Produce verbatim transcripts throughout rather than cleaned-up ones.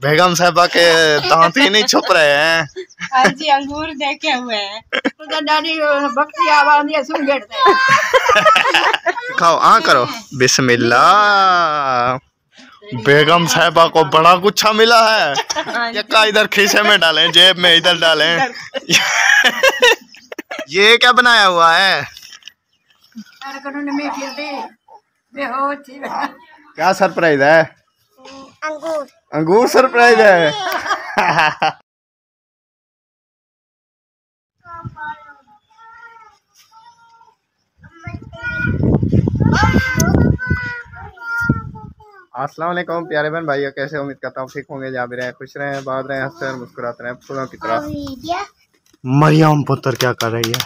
बेगम साहबा के दांत ही नहीं छुप रहे हैं। हाँ जी, अंगूर देखे हुए हैं। तो दादी बकरी आवाज ये सुन गेटते हैं। खाओ, आ करो बिस्मिल्लाह। बेगम साहबा को बड़ा गुच्छा मिला है। ये का इधर खीसे में डालें, जेब में इधर डालें। ये क्या बनाया हुआ है? क्या सरप्राइज है? अंगूर अंगूर सरप्राइज है। अस्सलाम वालेकुम प्यारे बहन भाइयों, कैसे उम्मीद करता हूँ ठीक होंगे, जहाँ भी रहे खुश रहे, बात रहे, हंसते रहे, मुस्कुराते रहे फूलों की तरह। मरियम पुत्र क्या कर रही है?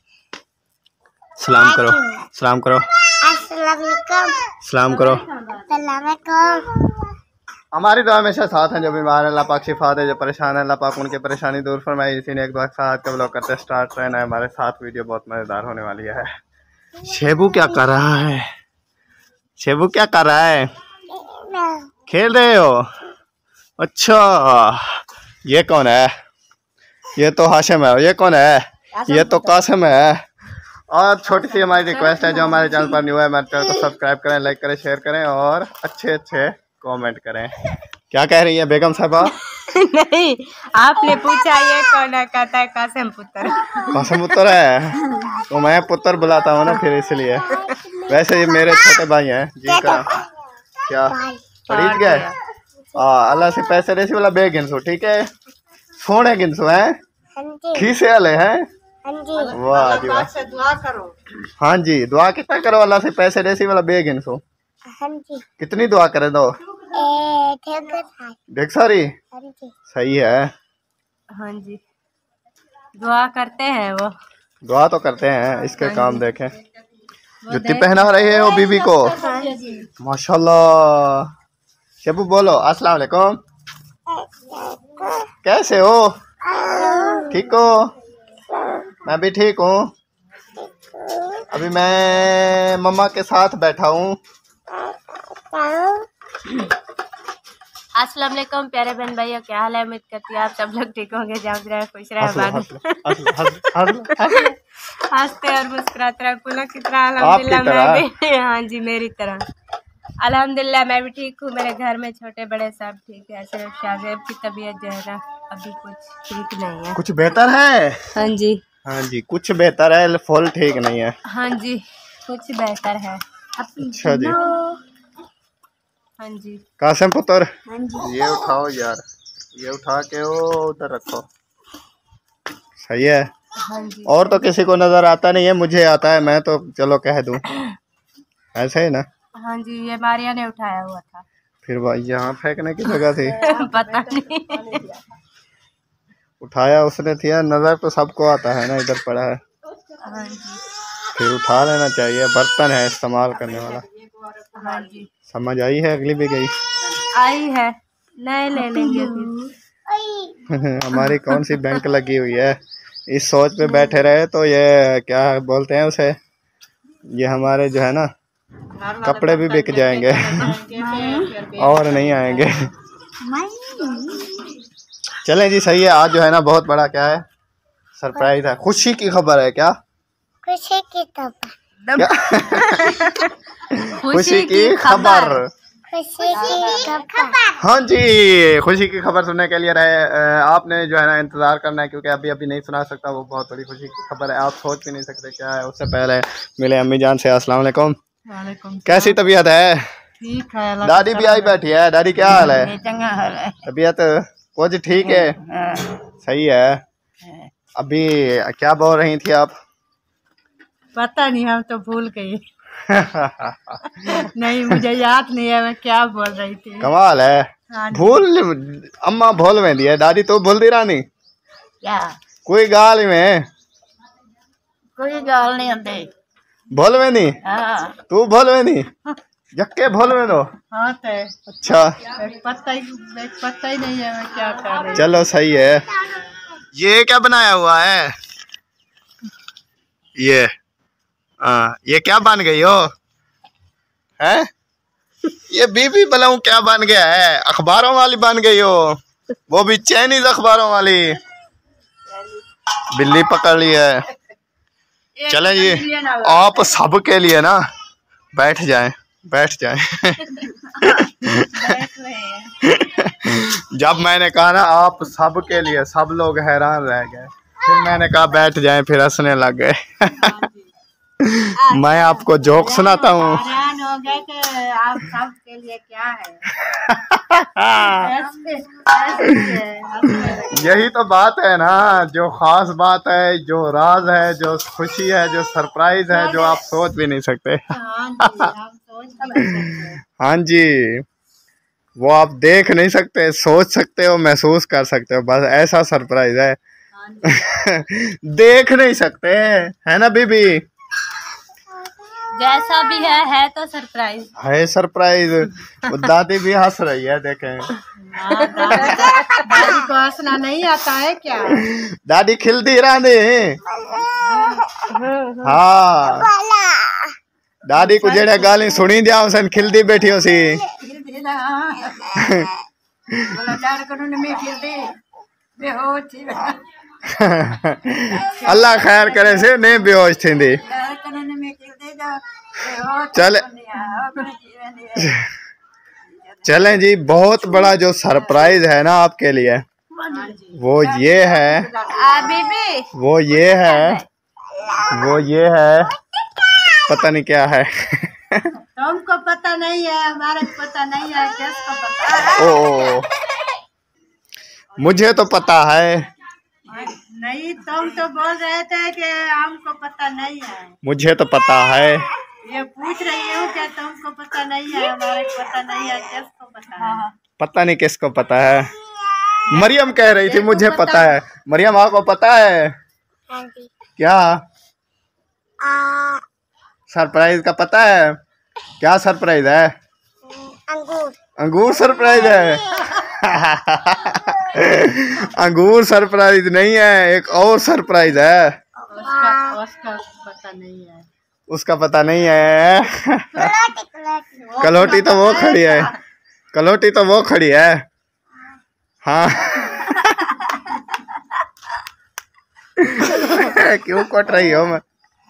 सलाम करो, सलाम करो, अस्सलाम वालेकुम, सलाम करो। अस्सलाम वालेकुम। हमारी दुआ हमेशा साथ हैं, जो बीमार है अल्लाह पाक शिफा दे, जो परेशान है अल्लाह पाक उनकी परेशानी दूर फरमाए। इसी ने एक दुआ साथ का ब्लॉग करते स्टार्ट रहना है। हमारे साथ वीडियो बहुत मज़ेदार होने वाली है। शेबू क्या कर रहा है? शेबू क्या कर रहा है? खेल रहे हो? अच्छा, ये कौन है? ये तो हाशिम है। ये कौन है? ये तो कासिम है। और छोटी सी हमारी रिक्वेस्ट है, जो हमारे चैनल पर न्यू है हमारे चैनल को सब्सक्राइब करें, लाइक करें, शेयर करें और अच्छे अच्छे कमेंट करें। क्या कह रही है बेगम साहबा? नहीं, आपने पूछा ये कौन है, कहता है कासिम पुत्र। कासिम पुत्र है तो मैं पुत्र बुलाता हूँ ना, फिर इसलिए। वैसे ये मेरे छोटे भाई हैं जी का। क्या पढ़ी गए? हाँ, अल्लाह से पैसे रेसी वाला बे गिनसो, ठीक है? सोने गिनसो हैं, खीसे वाले हैं। वाह जी वाह। दुआ करो। हाँ जी, दुआ कितना करो अल्लाह से पैसे रेसी वाला बे गिनसो। कितनी दुआ करे दो? देख सारी सही है। हाँ जी, दुआ करते हैं वो। दुआ तो करते हैं, इसके काम देखें। जुत्ती पहना रही है वो बीबी को। माशाल्लाह। शेबू बोलो अस्सलाम वालेकुम। कैसे हो? ठीक हो? मैं भी ठीक हूँ। अभी मैं मम्मा के साथ बैठा हूँ। अस्सलाम वालेकुम प्यारे बहन भाइयों, क्या हाल है? उम्मीद करती हूँ आप सब लोग ठीक होंगे, जहाँ भी रहे खुश रहे, हंसते और मुस्कुराते रहे फूलों की तरह। अल्हम्दुलिल्लाह मैं भी, हाँ जी मेरी तरह अल्हम्दुलिल्लाह मैं भी ठीक हूँ। मेरे घर में छोटे बड़े सब ठीक है। सिर्फ शाहजेब की तबीयत जो है ना अभी कुछ ठीक नहीं है। कुछ बेहतर है? हाँ जी, हाँ जी कुछ बेहतर है, फुल ठीक नहीं है। हाँ जी कुछ बेहतर है। अच्छा जी। हाँ जी कासिम पुत्र, हाँ जी ये उठाओ यार, ये उठा के वो उधर रखो। सही है। हाँ जी। और तो किसी को नजर आता नहीं है, मुझे आता है, मैं तो चलो कह दूं। ऐसे ही ना? हाँ जी, ये मारिया ने उठाया हुआ था। फिर भाई यहाँ फेंकने की जगह थी। पता नहीं। उठाया उसने थी, नजर तो सबको आता है ना, इधर पड़ा है। हाँ जी। फिर उठा लेना चाहिए, बर्तन है इस्तेमाल करने वाला। हाँ जी समझ आई है? अगली भी गई आई है, नए ले लेंगे फिर। हमारी कौन सी बैंक लगी हुई है? इस सोच पे बैठे रहे तो ये क्या बोलते हैं उसे, ये हमारे जो है ना कपड़े भी बिक जाएंगे और नहीं आएंगे। चलें जी, सही है। आज जो है ना बहुत बड़ा क्या है, सरप्राइज है, खुशी की खबर है। क्या खुशी की खबर? क्या? खुशी की खबर। खुशी की खबर। हाँ जी, खुशी की खबर सुनने के लिए रहे आपने जो है ना इंतजार करना है, क्योंकि अभी अभी नहीं सुना सकता। वो बहुत बड़ी खुशी की खबर है, आप सोच भी नहीं सकते क्या है। उससे पहले मिले अम्मी जान से। अस्सलाम वालेकुम। वालेकुम। कैसी तबीयत है? ठीक है। दादी भी आई बैठी है। दादी क्या हाल है? चंगा हाल है। तबीयत कुछ ठीक है? सही है। अभी क्या बोल रही थी आप? पता नहीं, हम तो भूल गए। नहीं मुझे याद नहीं है मैं क्या बोल रही थी। कमाल है। हाँ भूल अम्मा भूल में दिया, दादी तो भूल दी रानी। क्या कोई गाल में? कोई गाल नहीं आते। भूल में नहीं? हाँ। तू भूल में नहीं? यक्के भूल में दो। हाँ तो अच्छा, पता ही पता ही नहीं है मैं क्या कर रही। चलो सही है। ये क्या बनाया हुआ है? ये हाँ, ये क्या बन गई हो? हैं? ये बीबी बलाऊ क्या बन गया है, अखबारों वाली बन गई हो, वो भी चाइनीज अखबारों वाली। बिल्ली पकड़ ली है। चले जी, आप सबके लिए ना बैठ जाएं, बैठ जाएं। जब मैंने कहा ना आप सबके लिए, सब लोग हैरान रह गए। फिर मैंने कहा बैठ जाएं, फिर हंसने लग गए। मैं आपको जोक सुनाता हूँ। हैरान हो गए कि आप सब के लिए क्या है। यही तो बात है ना, जो खास बात है, जो राज है, जो खुशी है, जो सरप्राइज है, जो आप सोच भी नहीं सकते। हाँ जी, वो आप देख नहीं सकते, सोच सकते हो, महसूस कर सकते हो, बस ऐसा सरप्राइज है। देख नहीं सकते, है ना बीबी? जैसा भी है है तो सरप्राइज है, सरप्राइज। दादी भी हंस रही है, देखें। दादी को हंसना नहीं आता है क्या? दादी खिलती रानी। हाँ, दादी को जेड़े गाली सुनी दिया उसन खिलती बैठी हो सी। अल्लाह खैर करे से नहीं बेहोश थी। चले चलें जी, बहुत बड़ा जो सरप्राइज है ना आपके लिए, वो ये है, वो ये है, वो ये है, पता नहीं क्या है। तुमको पता नहीं है, हमारे को पता नहीं है, किसको पता है? ओ, मुझे तो पता है। नहीं, तुम तो बोल रहे थे कि हमको पता नहीं है। मुझे तो पता है। ये पूछ रही हूँ कि तुमको पता नहीं है, हमारे को पता नहीं है, किसको पता है? पता नहीं किसको पता है। मरियम कह रही थी मुझे पता है। मरियम आपको पता है क्या? सरप्राइज का पता है? क्या सरप्राइज है? अंगूर। अंगूर सरप्राइज है। अंगूर सरप्राइज नहीं है, एक और सरप्राइज है। उसका, उसका पता नहीं है। उसका पता नहीं है। कलोटी तो वो खड़ी है, कलोटी तो वो खड़ी है। हाँ। क्यों कट रही हो? मैं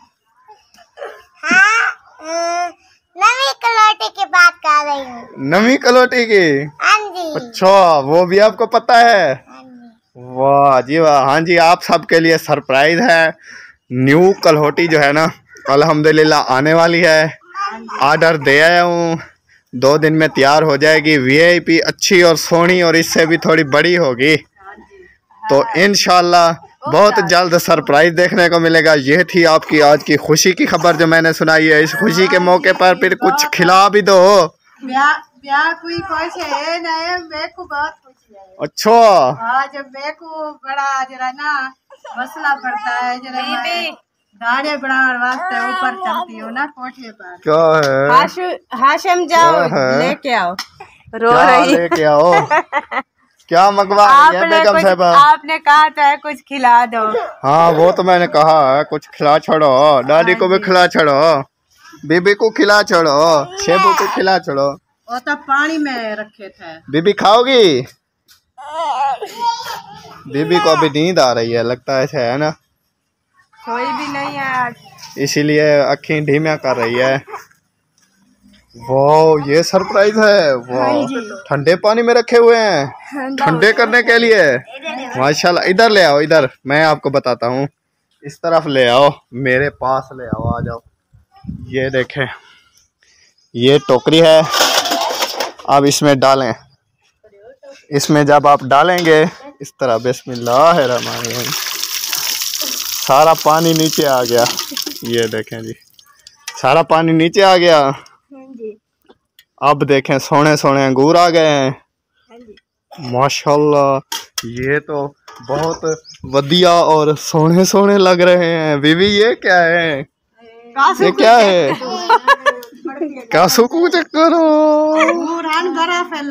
नवी कलोटी की बात कर रही हूँ। नवी कलोटी की? हाँ जी। अच्छा, वो भी आपको पता है? वाह जी वाह। हाँ जी, आप सबके लिए सरप्राइज है। न्यू कलहोटी जो है ना, अल्हम्दुलिल्लाह आने वाली है। ऑर्डर दे आया हूँ, दो दिन में तैयार हो जाएगी। वीआईपी अच्छी और सोनी और इससे भी थोड़ी बड़ी होगी, तो इंशाल्लाह बहुत जल्द सरप्राइज देखने को मिलेगा। ये थी आपकी आज की खुशी की खबर जो मैंने सुनाई है। इस खुशी के मौके पर फिर कुछ खिला भी दो। ब्याह कोई कुछ है नहीं, मेरे को बहुत खुशी है। अच्छा, हाँ, जब मेरे को बड़ा जरा ना मसला पड़ता है, जरा गाने बढ़ाने वास्ते ऊपर चलती हो ना कोठे पर। क्या है? हाशु, हाशिम जाओ लेके आओ। रो क्या रही लेके आओ? क्या मंगवा रही है बेगम साहबा? आपने कहा था कुछ खिला दो। हाँ, वो तो मैंने कहा है, कुछ खिला छोड़ो। दादी को भी खिला छोड़ो, बीबी को खिला छोड़ो, शेबू को खिला छोड़ो। वो तो पानी में रखे थे। बीबी खाओगी? बीबी को अभी नींद आ रही है लगता है, ऐसा है ना? कोई भी नहीं है आज, इसीलिए अखी धीमा कर रही है। वाह, ये सरप्राइज है। वाह, ठंडे पानी में रखे हुए हैं ठंडे करने के लिए। माशाल्लाह। इधर ले आओ, इधर मैं आपको बताता हूँ। इस तरफ ले आओ, मेरे पास ले आओ, आ जाओ। ये देखें, ये टोकरी है। अब इसमें डालें। इसमें जब आप डालेंगे इस तरह, बिस्मिल्लाहिर्रहमानिर्रहीम, सारा पानी नीचे आ गया। ये देखें जी, सारा पानी नीचे आ गया। अब देखें, सोने सोने अंगूर आ गए हैं। माशाल्लाह, ये तो बहुत बढ़िया और सोने सोने लग रहे हैं। बीबी, ये क्या है? ये क्या है? कासू को चक्कर हो।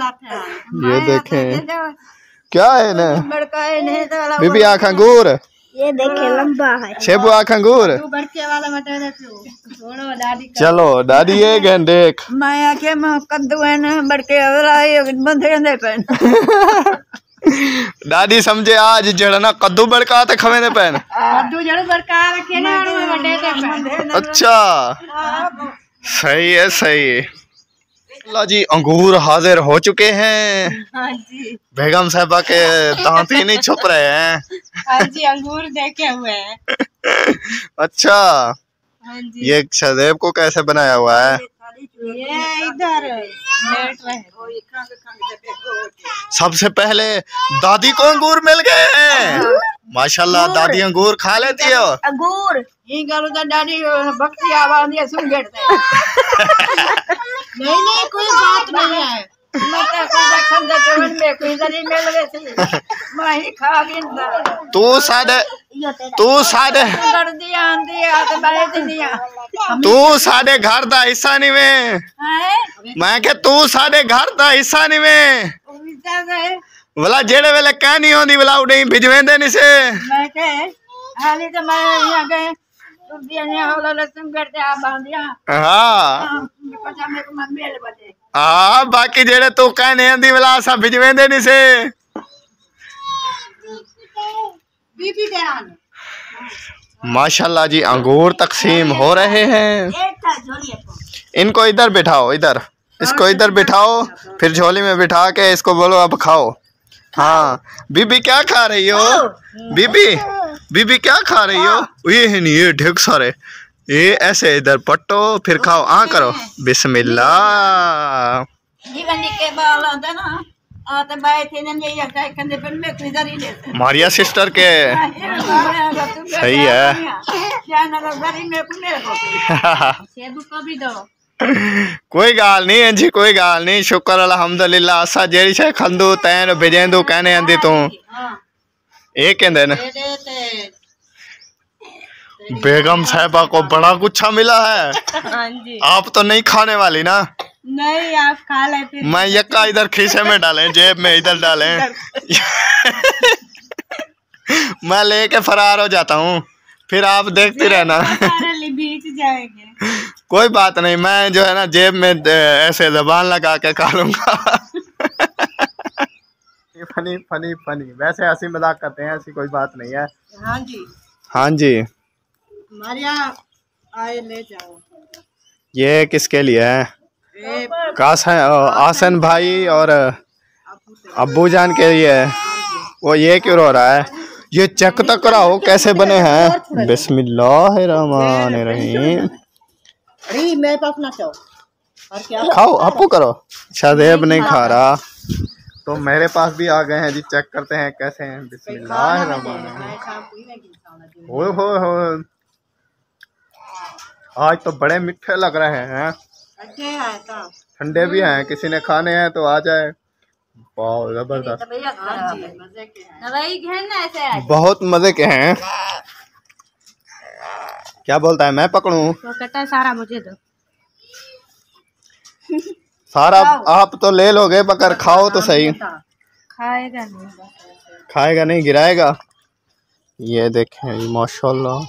ये देखें क्या है ना? बीबी, आँख अंगूर ये देखे लंबा है। शेबू आख अंगूर तू बड़के वाला मटे दे तू छोड़ो दादी का चलो दादी ये गन देख मैं आके मैं कद्दू है ना बड़के वाला ये बंधे दे पेन दादी समझे आज जड़ना कद्दू बड़का ते खवे दे पेन कद्दू जड़ बड़का रखे ना बड़े दे पेन। अच्छा सही है सही है। लो जी अंगूर हाजिर हो चुके हैं। हाँ जी बेगम साहबा के दांत ही नहीं छुप रहे हैं। हाँ जी अंगूर देखे हुए हैं। अच्छा हाँ जी ये सदैव को कैसे बनाया हुआ है? ये इधर लेट रहे सबसे पहले दादी को अंगूर मिल गए हैं। माशाल्लाह दादी अंगूर खा लेती है। अंगूर ये करो तो दादी भक्ति आवाज ये सुन गए नहीं नहीं कोई बात नहीं है मैं तो कोई देखन दे तो में कोई जरी मिल गए थे मैं ही खा गिन तू सादे तू सादे कर दिया आंधी आ तो बड़े दिया तू सादे घर दा हिस्सा नहीं में है मैं के तू सादे घर दा हिस्सा नहीं में उल्टा गए भला जेड़े वेले कह नहीं होंदी भला उड़े भिजवेंदे नहीं से मैं के हाली तो मैं यहां गए तुम दिया ने होला लसन करते आ बांधिया हां पचा मेरे को मम्मी ले बजे हां बाकी जेड़े तू कह नहीं होंदी भला सा भिजवेंदे नहीं से बीबी देरान माशाल्लाह जी अंगूर तकसीम हो रहे हैं। इनको इधर बिठाओ इधर इसको इधर बिठाओ फिर झोली में बिठा के इसको बोलो अब खाओ। हाँ बीबी क्या खा रही हो? बीबी बीबी क्या खा रही हो? ये है नहीं ये ढेर सारे ये ऐसे इधर पट्टो फिर खाओ आ करो बिस्मिल्लाह। जीवन के बाल होता ना आते बाय थे ने ये काय कंदे पर में कोई इधर ही लेते मारिया सिस्टर के सही है। क्या ना घर में मेरे को सेबू को भी दो कोई गाल नहीं है जी कोई गाल नहीं शुक्र अल्हम्दुलिल्लाह असा जेड़ी शे खंदू तैन भेजेंदू कहने आंदी तू ए कहंदे ने बेगम साहिबा को बड़ा गुच्छा मिला है। हाँ जी आप तो नहीं खाने वाली ना? नहीं आप खा ले फिर मैं यक्का इधर खीसे में डालें जेब में इधर डालें मैं लेके फरार हो जाता हूँ फिर आप देखती रहना बीच जाएंगे। कोई बात नहीं मैं जो है ना जेब में ऐसे जबान लगा के खा लूंगा। फनी फनी फनी वैसे हंसी मजाक करते हैं ऐसी कोई बात नहीं है। हाँ जी हाँ जी मारिया आए ले जाओ। ये किसके लिए है? कास है आसन भाई और अब्बू जान के लिए है। वो ये क्यों रो रहा है? ये चेक तक कराओ कैसे बने हैं। बिस्मिल्लाहिर्रहमानिर्रहीम मैं तो अपना चाहो और क्या खाओ आपको करो। शादेब नहीं खा रहा तो मेरे पास भी आ गए हैं जी चेक करते हैं कैसे हैं। बिस्मिल्लाहिर्रहमानिर्रहीम हो हो हो आज तो बड़े मीठे लग रहे हैं। ठंडे भी हैं किसी ने खाने हैं तो आ जाए। वाह जबरदस्त बहुत मजे के हैं। क्या बोलता है मैं पकड़ूं? तो कहता है सारा मुझे दो। सारा आप तो ले लोगे मगर खाओ तो सही। खाएगा नहीं खाएगा नहीं गिराएगा। ये देखें माशाल्लाह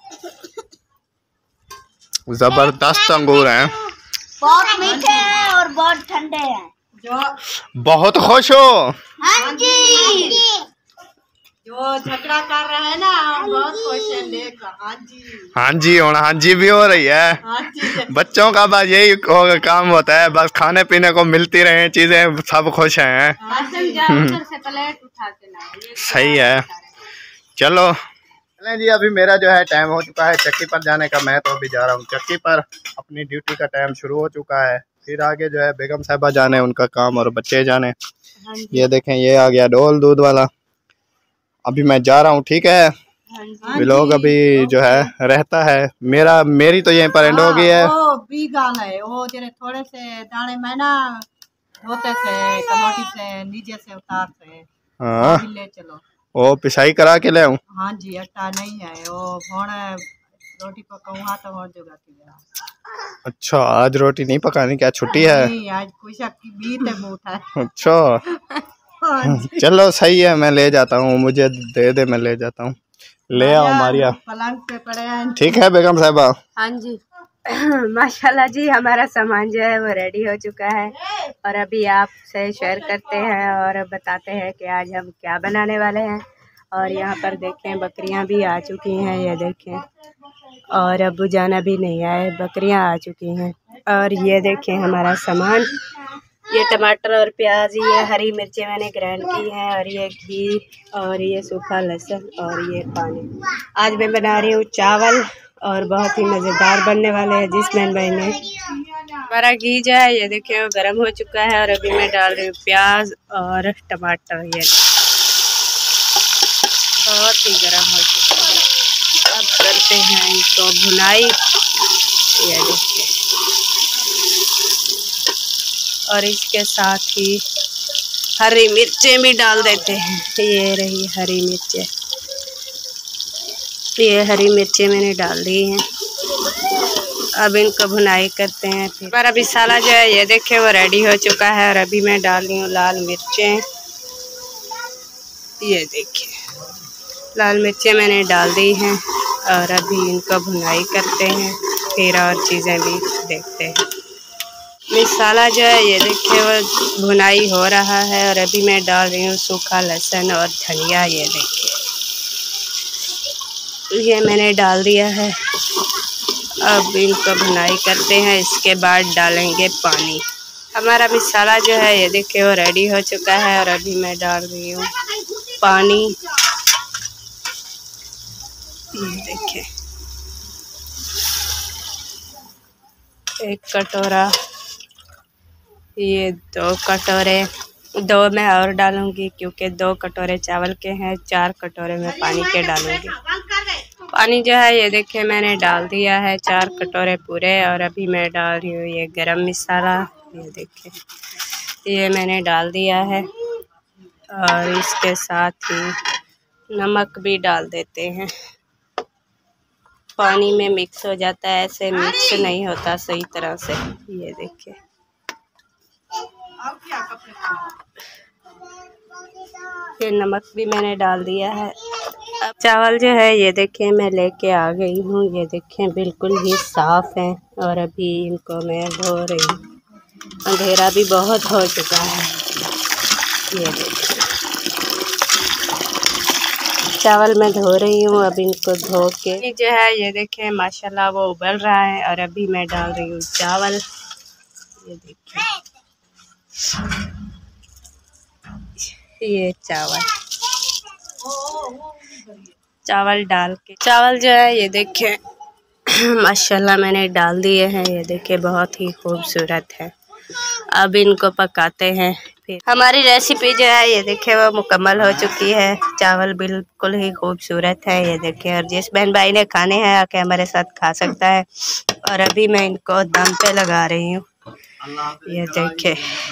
जबरदस्त अंगूर हैं। बहुत मीठे हैं और बहुत ठंडे हैं। जो बहुत खुश हो? हाँ जी जो झगड़ा कर रहे हैं ना हम बहुत खुश हैं लेकर। हाँ जी हाँ जी और हाँ जी भी हो रही है। हाँ जी बच्चों का बस यही काम होता है बस खाने पीने को मिलती रहे चीजें सब खुश हैं। से प्लेट उठा के लाए। सही है चलो चलें जी। अभी मेरा जो है टाइम हो चुका है चक्की पर जाने का। मैं तो अभी जा रहा हूँ चक्की पर। अपनी ड्यूटी का टाइम शुरू हो चुका है। फिर आगे जो है बेगम साहिबा जाने उनका काम और बच्चे जाने। ये देखें ये आ गया डोल दूध वाला। अभी मैं जा रहा हूँ ठीक है। लोग अभी जो है रहता है मेरा मेरी तो यहीं पर एंड हो गई है। वो भी गाल है वो जरे थोड़े से दाने में ना धोते से कमोटी से नीचे से उतार से हाँ ले चलो वो पिसाई करा के ले आऊं। हाँ जी अट्टा नहीं है वो भोण रोटी पकाऊँ तो हो जगह। अच्छा आज रोटी नहीं पकानी क्या छुट्टी है? नहीं आज कोई की बीत है मूठ है। अच्छा चलो सही है मैं ले जाता हूँ मुझे दे दे मैं ले जाता हूँ। ले आओ मारिया। पलंग पे पड़े हैं। ठीक है बेगम साहिबा। हाँ जी माशाल्लाह जी, हमारा सामान जो है वो रेडी हो चुका है और अभी आपसे शेयर करते हैं और बताते हैं कि आज हम क्या बनाने वाले हैं। और यहाँ पर देखें बकरियाँ भी आ चुकी हैं, ये देखें, और अब्बू जान अभी नहीं आए, बकरियाँ आ चुकी हैं। और ये देखें हमारा सामान, ये टमाटर और प्याज, ये हरी मिर्चें मैंने ग्राइंड की हैं, और ये घी, और ये सूखा लहसुन, और ये पानी। आज मैं बना रही हूँ चावल और बहुत ही मज़ेदार बनने वाले हैं जिस बहन भाई ने। हमारा घी जो है ये देखिए वो गर्म हो चुका है और अभी मैं डाल रही हूँ प्याज और टमाटर। ये बहुत ही गर्म हो चुका है। अब करते हैं इसको भुनाई, ये देखिए, और इसके साथ ही हरी मिर्चें भी डाल देते हैं। ये रही हरी मिर्चें, ये हरी मिर्चें मैंने डाल दी हैं। अब इनको भुनाई करते हैं। फिर हमारा मसाला जो है ये देखिए वो रेडी हो चुका है और अभी मैं डाल रही हूँ लाल मिर्चें। ये देखिए लाल मिर्चें मैंने डाल दी हैं और अभी इनको भुनाई करते हैं, फिर और चीज़ें भी देखते हैं। मसाला जो है ये देखिए वो भुनाई हो रहा है और अभी मैं डाल रही हूँ सूखा लहसुन और धनिया। ये देखिए ये मैंने डाल दिया है। अब इनको भुनाई करते हैं, इसके बाद डालेंगे पानी। हमारा मसाला जो है ये देखिए वो रेडी हो चुका है और अभी मैं डाल रही हूँ पानी। ये देखिए एक कटोरा, ये दो कटोरे, दो मैं और डालूंगी क्योंकि दो कटोरे चावल के हैं, चार कटोरे मैं पानी के डालूंगी। पानी जो है ये देखिए मैंने डाल दिया है चार कटोरे पूरे और अभी मैं डाल रही हूँ ये गरम मसाला। ये देखिए ये मैंने डाल दिया है और इसके साथ ही नमक भी डाल देते हैं। पानी में मिक्स हो जाता है, ऐसे मिक्स नहीं होता सही तरह से। ये देखिए ये नमक भी मैंने डाल दिया है। अब चावल जो है ये देखिए मैं लेके आ गई हूँ, ये देखिए बिल्कुल ही साफ़ है और अभी इनको मैं धो रही हूँ। अंधेरा भी बहुत हो चुका है। ये देखिए चावल मैं धो रही हूँ, अब इनको धो के जो है ये देखिए माशाल्लाह वो उबल रहा है और अभी मैं डाल रही हूँ चावल। ये देखिए ये चावल चावल डाल के, चावल जो है ये देखिए माशाल्लाह मैंने डाल दिए हैं। ये देखिए बहुत ही खूबसूरत है। अब इनको पकाते हैं। फिर हमारी रेसिपी जो है ये देखिए वो मुकम्मल हो चुकी है। चावल बिल्कुल ही खूबसूरत है। ये देखिए और जिस बहन भाई ने खाने हैं आके हमारे साथ खा सकता है। और अभी मैं इनको दम पे लगा रही हूँ। ये देखिए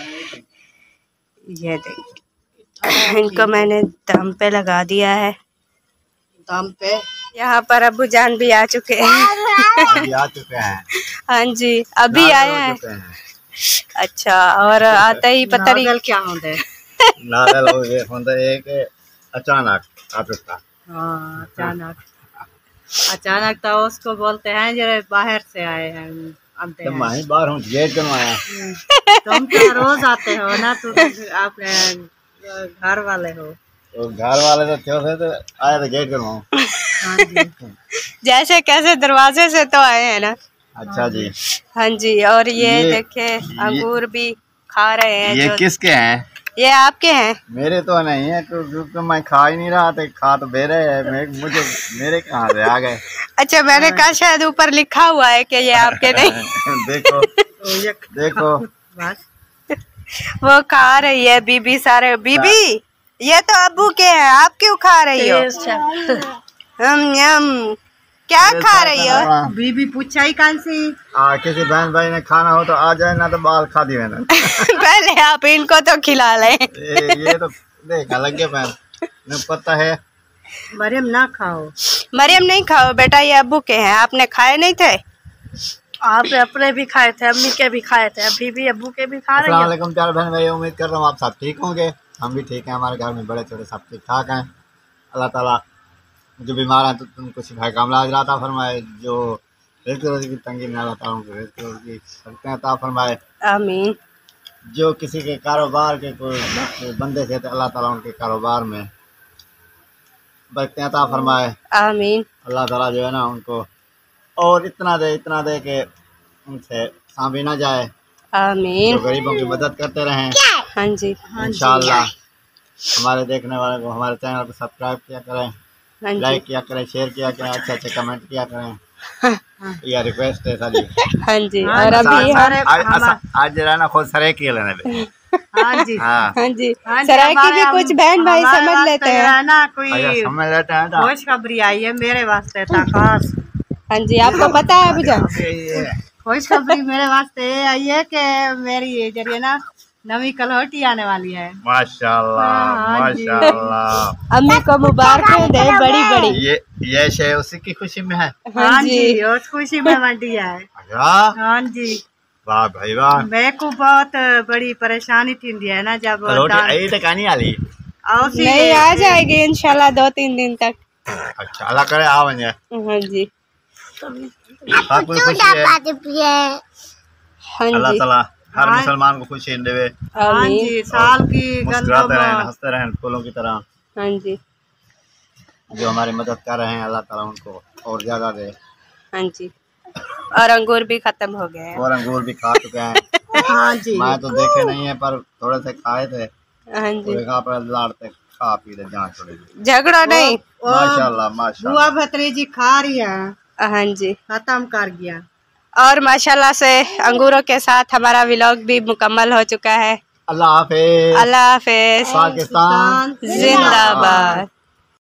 ये देखिए इनको मैंने दम पे लगा दिया है। दम पे यहाँ पर अब्बू जान भी आ चुके हैं। अभी आ चुके हैं। हाँ जी अभी आए हैं। अच्छा और आते ही पता नहीं क्या होता है। नारल हो ये होता है एक अचानक आपका। हाँ अचानक अचानक तो उसको बोलते हैं जो बाहर से आए हैं। तो मैं बाहर हूँ गेट करवाया। तुम तो रोज आते हो ना, तुम अपने घर वाले हो। तो घर वाले तो थे तो आए तो गेट करवाऊँ। हाँ जी जैसे कैसे दरवाजे से तो आए हैं ना। अच्छा जी हाँ जी और ये, ये देखे अंगूर भी खा रहे हैं। ये जो किसके हैं? ये आपके हैं। मेरे तो नहीं है क्योंकि मैं खा ही नहीं रहा था। खा तो मेरे है, मुझे मेरे कहाँ से आ गए। अच्छा मैंने कहा शायद ऊपर लिखा हुआ है कि ये आपके नहीं। देखो देखो बस वो खा रही है बीबी सारे। बीबी ये तो अब्बू के हैं, आप क्यों खा रही हो? हम यम क्या खा रही हो? बीबी पूछा ही कौन सी। आ, किसी बहन भाई ने खाना हो तो आ जाए, ना तो बाल खा दी मैंने। पहले आप इनको तो खिला लें। ये, ये तो देखा लग गया बहन, न पता है। मरियम ना खाओ। मरियम नहीं खाओ बेटा, ये अब्बू के हैं। आपने खाए नहीं थे? आप अपने भी खाए थे, अम्मी के भी खाए थे, अभी भी अब्बू के भी खा रही अस्सलाम है। वालेकुम प्यारे बहन भाई, उम्मीद कर रहा हूँ आप सब ठीक होंगे। हम भी ठीक हैं, हमारे घर में बड़े छोटे सब ठीक ठाक हैं। अल्लाह ताला जो बीमार हैं तो उनको शिफा कामला अजर अता फरमाए, जो रिज़्क़ रोज़ी की तंगी में अल्लाह ताला उनको रिज़्क़ रोज़ी की शक्तियाँ अता फरमाए। आमीन। जो किसी के कारोबार के कोई बंदे से तो अल्लाह ताला उनके कारोबार में बरकतें अता फरमाए। आमीन। अल्लाह ताला जो है ना उनको और इतना दे इतना दे के उनसे सांभी ना जाए। आमीन। जो गरीबों की मदद करते रहें। हाँ जी। इंशाअल्लाह हमारे देखने वाले को हमारे चैनल को सब्सक्राइब किया करें, हाँ जी। लाइक किया करें, शेयर किया करें, अच्छे अच्छे कमेंट किया करें। यह रिक्वेस्ट है सारी। हाँ जी। और अभी हम आज आज जरा ना खुद सरे किए लेने पे। हाँ जी। हाँ हाँ जी सराय की भी कुछ बहन भाई समझ लेते हैं ना, कोई अच्छा समझ लेते हैं ना। खुशखबरी आई है मेरे वास्ते था खास। हाँ जी आपको पता है अभी जान खुशखबरी मेरे वास्ते ये आई है कि मेरी जरिए ना नवी कलहटी आने वाली है। माशाल्लाह हाँ जी। माशाल्लाह। अम्मी को मुबारक दे बड़ी बड़ी। ये ये शे उसी की खुशी में है। हाँ जी उस खुशी में मंडी है। अच्छा हाँ जी वाह भाई वाह। मेरे को बहुत बड़ी परेशानी थी है ना जब रोटी दाल- आई तो कहानी आली। औसी नहीं आ जाएगी इंशाल्लाह दो तीन दिन तक। अच्छा अल्लाह करे आ बन जाए। हाँ जी हाँ कोई खुशी है हाँ अल्लाह जी ताला हर मुसलमान को खुशी देवे। हाँ आमीन। जी साल की मुस्कुराते रहें, गंदम हंसते रहें फूलों की तरह। हाँ जी जो हमारी मदद कर रहे हैं अल्लाह ताला उनको और ज्यादा दे। हाँ जी और अंगूर भी खत्म हो गए हैं। और अंगूर भी खा चुके हैं। हाँ जी मैं तो देखे नहीं है पर थोड़े से खाए थे। हाँ जी पूरे खा पर लाड़ते खा पी रहे जान छोड़े। झगड़ा नहीं। माशाल्लाह बुआ माशाल्लाह। भतरीजी खा रही है हाँ जी खत्म कर गया। और माशाल्लाह से अंगूरों के साथ हमारा व्लॉग भी मुकम्मल हो चुका है। अल्लाह हाफिज। अल्लाह हाफिज। पाकिस्तान जिंदाबाद।